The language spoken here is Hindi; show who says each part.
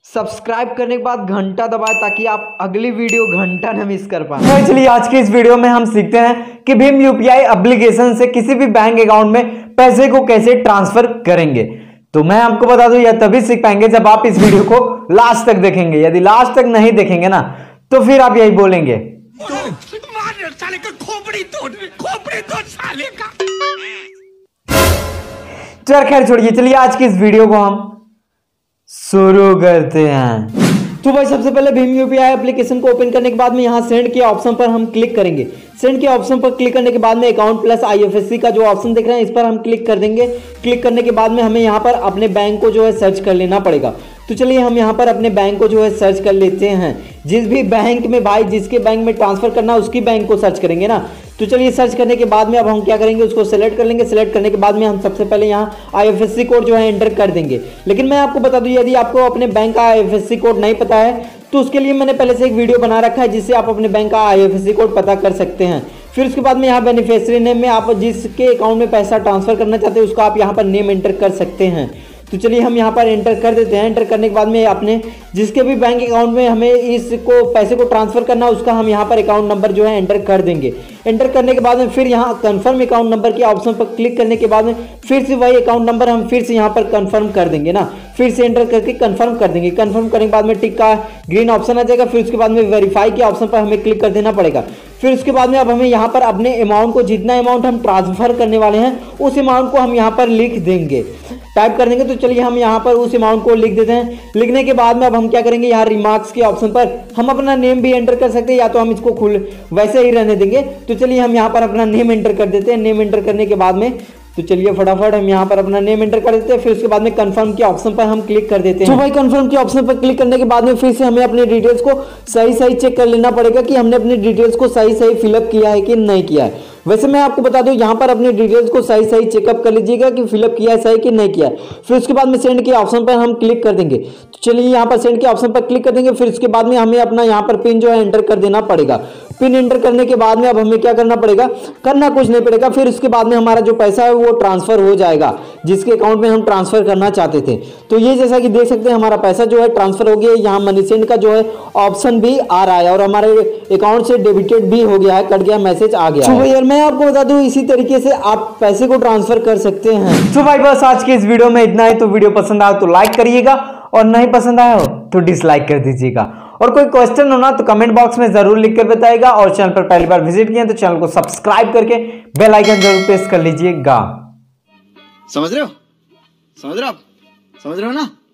Speaker 1: सब्सक्राइब करने के बाद घंटा दबाएं ताकि आप अगली वीडियो घंटा न मिस कर पाए। तो चलिए आज की इस वीडियो में हम सीखते हैं कि भीम यूपीआई एप्लीकेशन से किसी भी बैंक अकाउंट में पैसे को कैसे ट्रांसफर करेंगे। तो मैं आपको बता दूं यह तभी सीख पाएंगे जब आप इस वीडियो को लास्ट तक देखेंगे। यदि लास्ट तक नहीं देखेंगे ना तो फिर आप यही बोलेंगे
Speaker 2: साले का खोपड़ी तोड़ साले का।
Speaker 1: चल खैर छोड़िए, चलिए आज की इस वीडियो को हम शुरू करते हैं। तो भाई सबसे पहले भीम यूपीआई एप्लीकेशन को ओपन करने के बाद में यहाँ सेंड के ऑप्शन पर हम क्लिक करेंगे। सेंड के ऑप्शन पर क्लिक करने के बाद में अकाउंट प्लस आईएफएससी का जो ऑप्शन दिख रहा है इस पर हम क्लिक कर देंगे। क्लिक करने के बाद में हमें यहाँ पर अपने बैंक को जो है सर्च कर लेना पड़ेगा। तो चलिए हम यहाँ पर अपने बैंक को जो है सर्च कर लेते हैं। जिस भी बैंक में भाई जिसके बैंक में ट्रांसफर करना है उसकी बैंक को सर्च करेंगे ना। तो चलिए सर्च करने के बाद में अब हम क्या करेंगे, उसको सेलेक्ट कर लेंगे। सेलेक्ट करने के बाद में हम सबसे पहले यहाँ आईएफएससी कोड जो है एंटर कर देंगे। लेकिन मैं आपको बता दूं यदि आपको अपने बैंक का आईएफएससी कोड नहीं पता है तो उसके लिए मैंने पहले से एक वीडियो बना रखा है जिससे आप अपने बैंक का आईएफएससी कोड पता कर सकते हैं। फिर उसके बाद में यहाँ बेनिफिशियरी नेम में आप जिसके अकाउंट में पैसा ट्रांसफर करना चाहते हैं उसका आप यहाँ पर नेम एंटर कर सकते हैं। तो चलिए हम यहाँ पर एंटर कर देते हैं। एंटर करने के बाद में अपने जिसके भी बैंक अकाउंट में हमें इसको पैसे को ट्रांसफर करना है उसका हम यहाँ पर अकाउंट नंबर जो है एंटर कर देंगे। एंटर करने के बाद में फिर यहाँ कंफर्म अकाउंट नंबर के ऑप्शन पर क्लिक करने के बाद में फिर से वही अकाउंट नंबर हम फिर से यहाँ पर कंफर्म कर देंगे ना। फिर से एंटर करके कंफर्म कर देंगे। कंफर्म करने के बाद में टिक का ग्रीन ऑप्शन आ जाएगा। फिर उसके बाद में वेरीफाई के ऑप्शन पर हमें क्लिक कर देना पड़ेगा। फिर उसके बाद में अब हमें यहाँ पर अपने अमाउंट को जितना अमाउंट हम ट्रांसफर करने वाले हैं उस अमाउंट को हम यहाँ पर लिख देंगे, टाइप कर देंगे। तो चलिए हम यहाँ पर उस अमाउंट को लिख देते हैं। लिखने के बाद में अब हम क्या करेंगे, यहाँ रिमार्क्स के ऑप्शन पर हम अपना नेम भी एंटर कर सकते हैं या तो हम इसको खुल वैसे ही रहने देंगे। तो चलिए हम यहाँ पर अपना नेम एंटर कर देते हैं। नेम एंटर करने के बाद में तो चलिए फटाफट हम यहाँ पर अपना नेम एंटर कर देते हैं। फिर उसके बाद में कंफर्म के ऑप्शन पर हम क्लिक कर देते हैं। तो भाई कंफर्म के ऑप्शन पर क्लिक करने के बाद में फिर से हमें अपनी डिटेल्स को सही चेक कर लेना पड़ेगा कि हमने अपनी डिटेल्स को सही फिलअप किया है कि नहीं किया है। वैसे मैं आपको बता दूं यहाँ पर अपनी डिटेल्स को सही चेकअप कर लीजिएगा कि फिलअप किया है सही कि नहीं किया है। फिर उसके बाद में सेंड के ऑप्शन पर हम क्लिक कर देंगे। तो चलिए यहाँ पर सेंड के ऑप्शन पर क्लिक कर देंगे। फिर उसके बाद में हमें अपना यहाँ पर पिन जो है एंटर कर देना पड़ेगा। पिन एंटर करने के बाद में अब हमें क्या करना पड़ेगा, करना कुछ नहीं पड़ेगा। फिर उसके बाद में हमारा जो पैसा है वो ट्रांसफर हो जाएगा जिसके अकाउंट में हम ट्रांसफर करना चाहते थे। तो ये जैसा कि देख सकते हैं हमारा पैसा जो है ट्रांसफर हो गया। यहाँ मनी सेंड का जो है ऑप्शन भी आ रहा है और हमारे अकाउंट से डेबिटेड भी हो गया है, कट गया, मैसेज आ गया है। यार मैं आपको बता दूं इसी तरीके से आप पैसे को ट्रांसफर कर सकते हैं। तो भाई बस आज के इस वीडियो में इतना ही। तो वीडियो पसंद आया तो लाइक करिएगा और नहीं पसंद आया हो तो डिसलाइक कर दीजिएगा। और कोई क्वेश्चन हो ना तो कमेंट बॉक्स में जरूर लिख कर बताइएगा। और चैनल पर पहली बार विजिट किए तो चैनल को सब्सक्राइब करके बेल आइकन जरूर प्रेस कर लीजिएगा।
Speaker 2: समझ रहे हो आप? समझ रहे हो ना?